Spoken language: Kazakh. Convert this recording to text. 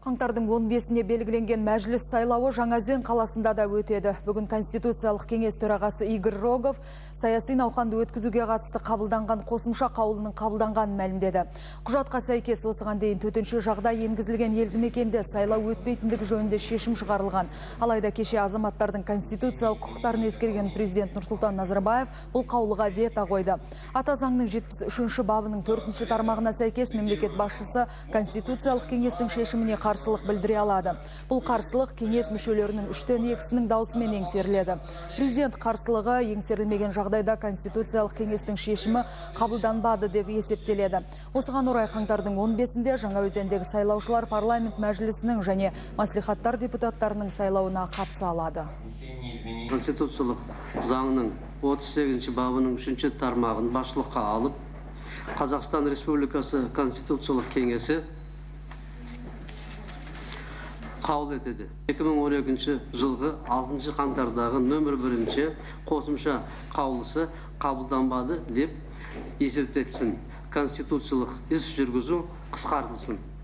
Қаңтардың 15-іне белгіленген мәжіліс сайлауы Жаңаөзен қаласында да өтеді. Бүгін Конституциялық кеңес төрағасы Игорь Рогов саяси науқанды өткізуге қатысты қабылданған қосымша қаулының қабылданғанын мәлімдеді. Құжатқа сәйкес осыған дейін төтенше жағдай енгізілген елді мекенде сайлау өтпейтіндігі жөнінде шешім шығарылған. Алайда кеше азаматтардың конституциялық құқықтарын ескерген президент Нұрсұлтан Назарбаев бұл қаулыға вето қойды. Ата заңның 73-ші бабының 4-ші тармағына сәйкес мемлекет басшысы Конституциялық кеңестің шешіміне қарсылық білдіре алады. Бұл қарсылық кеңес мүшелерінің 3/2-сінің даусымен еңсеріледі. Президент қарсылығы еңсерілмеген жағдайда Конституциялық кеңестің шешімі қабылданбады деп есептеледі. Осыған орай қаңтардың 15-інде Жаңаөзендегі сайлаушылар парламент мәжілісінің және мәслихаттар депутаттарының сайлауына қатыса алады. Конституциялық заңның 38-ші бабының 3-ші тармағын басшылыққа алып, Қазақстан Республикасы Конституциялық кеңесі қаулы етеді. 2012 жылғы 6 қаңтардағы нөмір 1-ші қосымша қаулысы қабылданбады деп есептетсін. Конституциялық іс жүргізу қысқартылсын.